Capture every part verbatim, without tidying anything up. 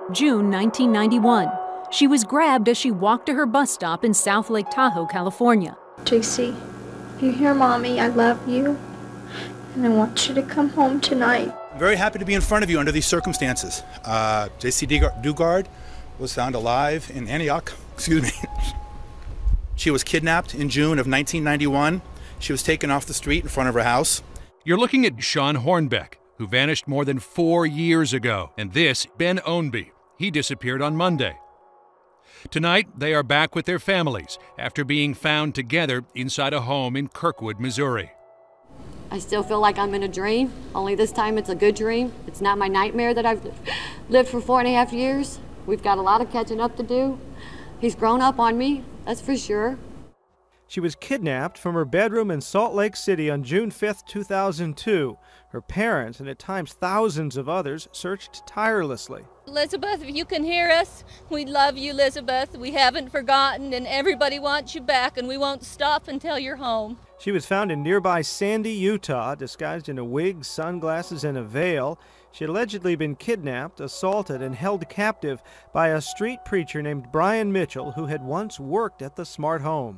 June nineteen ninety-one. She was grabbed as she walked to her bus stop in South Lake Tahoe, California. J C, if you hear Mommy, I love you, and I want you to come home tonight. I'm very happy to be in front of you under these circumstances. Uh, J C Dugard was found alive in Antioch. Excuse me. She was kidnapped in June of nineteen ninety-one. She was taken off the street in front of her house. You're looking at Sean Hornbeck, who vanished more than four years ago. And this, Ben Ownby. He disappeared on Monday. Tonight, they are back with their families after being found together inside a home in Kirkwood, Missouri. I still feel like I'm in a dream, only this time it's a good dream. It's not my nightmare that I've lived for four and a half years. We've got a lot of catching up to do. He's grown up on me, that's for sure. She was kidnapped from her bedroom in Salt Lake City on June fifth, two thousand two. Her parents, and at times thousands of others, searched tirelessly. Elizabeth, if you can hear us, we love you, Elizabeth. We haven't forgotten, and everybody wants you back, and we won't stop until you're home. She was found in nearby Sandy, Utah, disguised in a wig, sunglasses, and a veil. She had allegedly been kidnapped, assaulted, and held captive by a street preacher named Brian Mitchell, who had once worked at the Smart Home.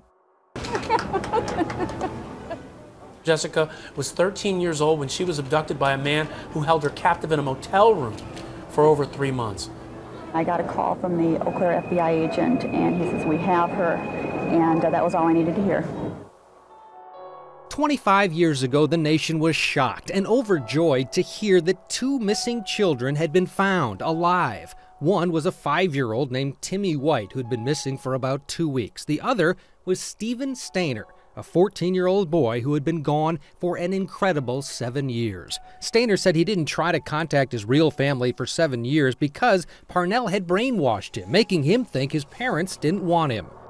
Jessica was thirteen years old when she was abducted by a man who held her captive in a motel room for over three months. I got a call from the Eau Claire F B I agent, and he says, we have her, and uh, that was all I needed to hear. twenty-five years ago, the nation was shocked and overjoyed to hear that two missing children had been found alive. One was a five-year-old named Timmy White, who had been missing for about two weeks. The other was Stephen Stainer, a fourteen-year-old boy who had been gone for an incredible seven years. Stainer said he didn't try to contact his real family for seven years because Parnell had brainwashed him, making him think his parents didn't want him.